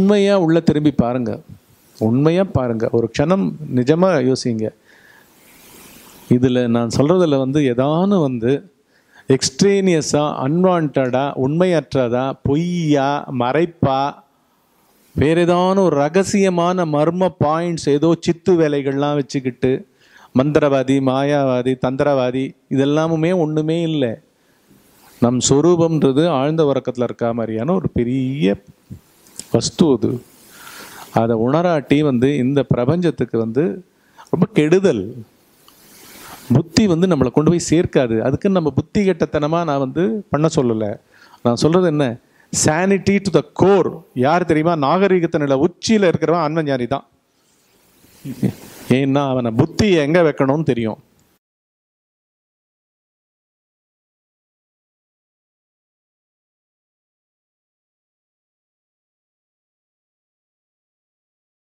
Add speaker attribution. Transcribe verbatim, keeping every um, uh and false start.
Speaker 1: உண்மையாக உள்ள திரும்பி பாருங்கள், உண்மையாக பாருங்கள், ஒரு க்ஷணம் நிஜமாக யோசிங்க. இதில் நான் சொல்கிறதில் வந்து ஏதானு வந்து எக்ஸ்ட்ரேனியஸாக, அன்வான்டாக, உண்மையற்றதா, பொய்யா, மறைப்பா, வேறு ஏதான ஒரு ரகசியமான மர்ம பாயிண்ட்ஸ், ஏதோ சித்து வேலைகள்லாம் வச்சுக்கிட்டு மந்திரவாதி, மாயாவாதி, தந்திரவாதி இதெல்லாமுமே ஒன்றுமே இல்லை. நம் சொரூபம்ன்றது ஆழ்ந்த உறக்கத்தில் இருக்கா மாதிரியான ஒரு பெரிய வஸ்து. அது அதை உணராட்டி வந்து இந்த பிரபஞ்சத்துக்கு வந்து ரொம்ப கெடுதல். புத்தி வந்து நம்மளை கொண்டு போய் சேர்க்காது. அதுக்குன்னு நம்ம புத்தி கெட்டத்தனமாக நான் வந்து பண்ண சொல்லலை. நான் சொல்கிறது என்ன, சானிட்டி டு த கோர். யார் தெரியுமா? நாகரிகத்தினுடைய உச்சியில் இருக்கிறவன் ஆன்மஞானி தான். ஏன்னா அவனை புத்தி எங்கே வைக்கணும்னு தெரியும்.